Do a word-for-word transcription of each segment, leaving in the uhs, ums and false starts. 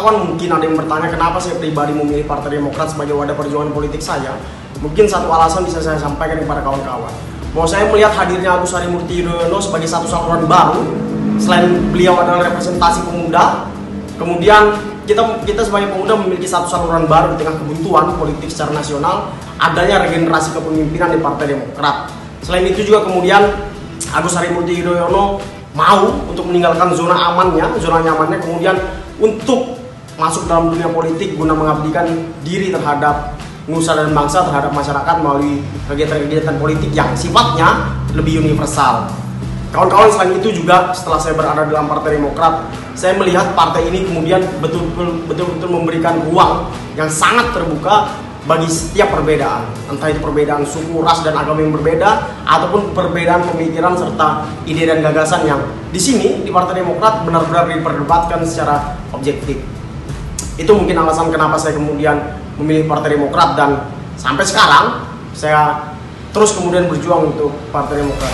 kawan mungkin ada yang bertanya kenapa saya pribadi memilih Partai Demokrat sebagai wadah perjuangan politik saya. Mungkin satu alasan bisa saya sampaikan kepada kawan-kawan, bahwa saya melihat hadirnya Agus Harimurti Yudhoyono sebagai satu saluran baru. Selain beliau adalah representasi pemuda, kemudian kita kita sebagai pemuda memiliki satu saluran baru di tengah kebuntuan politik secara nasional, adanya regenerasi kepemimpinan di Partai Demokrat. Selain itu juga kemudian Agus Harimurti Yudhoyono mau untuk meninggalkan zona amannya, zona nyamannya, kemudian untuk masuk dalam dunia politik guna mengabdikan diri terhadap nusa dan bangsa, terhadap masyarakat melalui kegiatan-kegiatan politik yang sifatnya lebih universal. Kawan-kawan, selain itu juga setelah saya berada dalam Partai Demokrat, saya melihat partai ini kemudian betul-betul memberikan ruang yang sangat terbuka bagi setiap perbedaan, entah itu perbedaan suku, ras, dan agama yang berbeda, ataupun perbedaan pemikiran serta ide dan gagasan yang di sini di Partai Demokrat benar-benar diperdebatkan secara objektif. Itu mungkin alasan kenapa saya kemudian memilih Partai Demokrat, dan sampai sekarang saya terus kemudian berjuang untuk Partai Demokrat.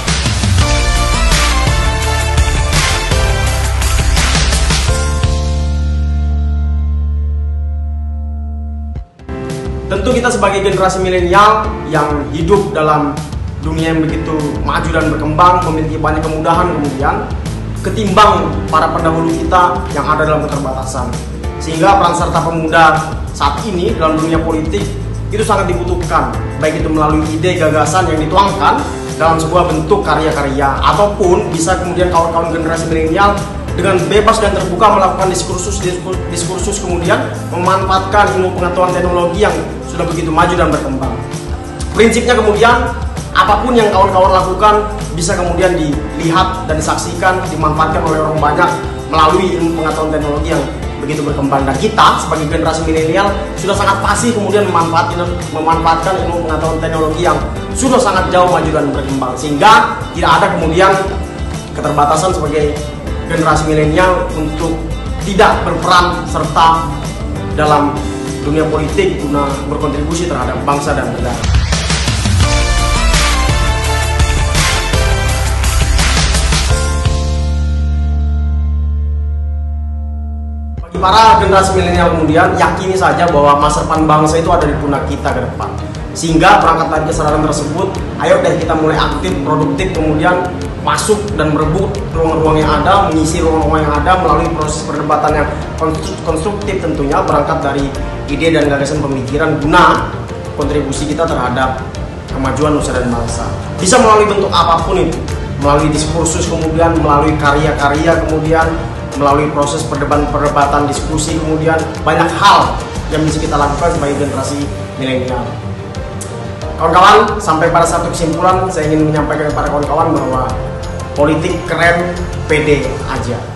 Tentu kita sebagai generasi milenial yang hidup dalam dunia yang begitu maju dan berkembang, memiliki banyak kemudahan kemudian ketimbang para pendahulu kita yang ada dalam keterbatasan. Sehingga peran serta pemuda saat ini dalam dunia politik itu sangat dibutuhkan, baik itu melalui ide gagasan yang dituangkan dalam sebuah bentuk karya-karya, ataupun bisa kemudian kawan-kawan generasi milenial dengan bebas dan terbuka melakukan diskursus diskursus kemudian memanfaatkan ilmu pengetahuan teknologi yang sudah begitu maju dan berkembang. Prinsipnya kemudian apapun yang kawan-kawan lakukan bisa kemudian dilihat dan disaksikan, dimanfaatkan oleh orang banyak melalui ilmu pengetahuan teknologi yang begitu berkembang, dan kita sebagai generasi milenial sudah sangat pasti kemudian memanfaatkan memanfaatkan ilmu pengetahuan teknologi yang sudah sangat jauh maju dan berkembang, sehingga tidak ada kemudian keterbatasan sebagai generasi milenial untuk tidak berperan serta dalam dunia politik guna berkontribusi terhadap bangsa dan negara. Bagi para generasi milenial kemudian yakini saja bahwa masa depan bangsa itu ada di pundak kita ke depan. Sehingga berangkat dari kesadaran tersebut, ayo deh kita mulai aktif, produktif, kemudian masuk dan merebut ruang-ruang yang ada, mengisi ruang-ruang yang ada melalui proses perdebatan yang konstruktif tentunya, berangkat dari ide dan gagasan pemikiran guna kontribusi kita terhadap kemajuan nusa dan bangsa. Bisa melalui bentuk apapun itu, melalui diskursus, kemudian melalui karya-karya, kemudian melalui proses perdebatan-perdebatan, diskusi, kemudian banyak hal yang bisa kita lakukan sebagai generasi milenial. Kawan-kawan, sampai pada satu kesimpulan, saya ingin menyampaikan kepada kawan-kawan bahwa politik keren, pede aja.